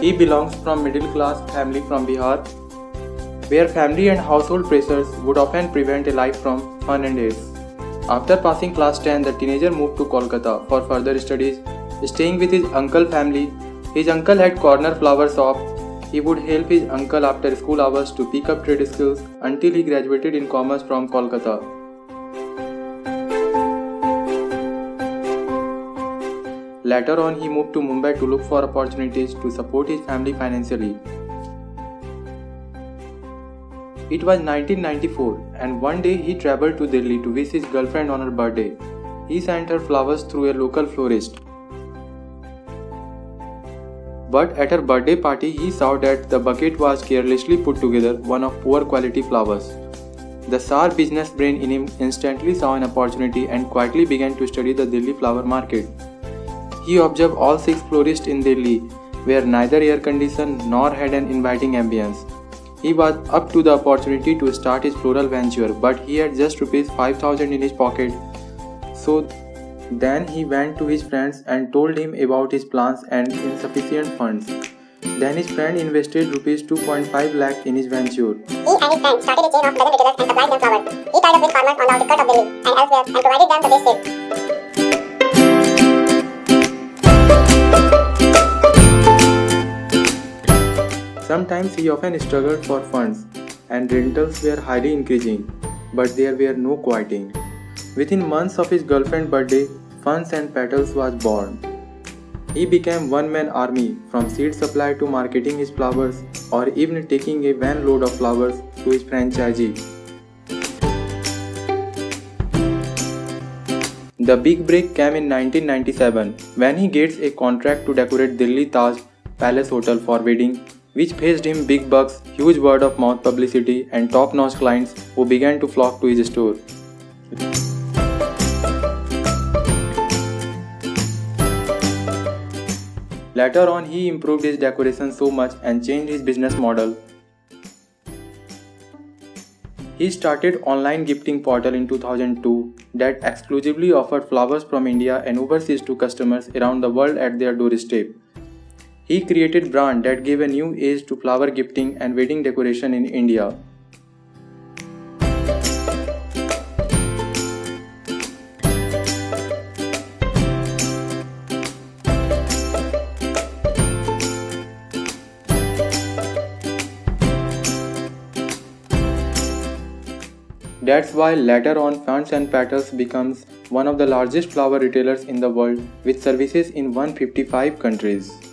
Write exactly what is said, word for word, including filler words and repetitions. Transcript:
He belongs from middle class family from Bihar, where family and household pressures would often prevent a life from fun and airs. After passing class ten, the teenager moved to Kolkata for further studies, staying with his uncle family. His uncle had corner flower shop. He would help his uncle after school hours to pick up trade skills until he graduated in commerce from Kolkata. Later on, he moved to Mumbai to look for opportunities to support his family financially. It was nineteen ninety-four, and one day he traveled to Delhi to visit his girlfriend on her birthday. He sent her flowers through a local florist. But at her birthday party, he saw that the bucket was carelessly put together, one of poor quality flowers. The sharp business brain in him instantly saw an opportunity and quietly began to study the Delhi flower market. He observed all six florists in Delhi, where neither air conditioned nor had an inviting ambience. He was up to the opportunity to start his floral venture, but he had just rupees five thousand in his pocket. So then he went to his friends and told him about his plans and insufficient funds. Then his friend invested rupees two point five lakh in his venture. He and his friend started a chain of dozen retailers and supplied them flowers. He tied up with farmers on the outskirts of Delhi and elsewhere and provided them the best sales. Sometimes he often struggled for funds, and rentals were highly increasing, but there were no quieting. Within months of his girlfriend's birthday, Funds and Petals was born. He became one-man army, from seed supply to marketing his flowers, or even taking a van load of flowers to his franchisee. The big break came in nineteen ninety-seven, when he gets a contract to decorate Delhi Taj Palace Hotel for wedding, which fetched him big bucks, huge word-of-mouth publicity, and top-notch clients who began to flock to his store. Later on, he improved his decoration so much and changed his business model. He started online gifting portal in two thousand two that exclusively offered flowers from India and overseas to customers around the world at their doorstep. He created brand that gave a new age to flower gifting and wedding decoration in India. That's why later on Funds and Petals becomes one of the largest flower retailers in the world with services in one hundred fifty-five countries.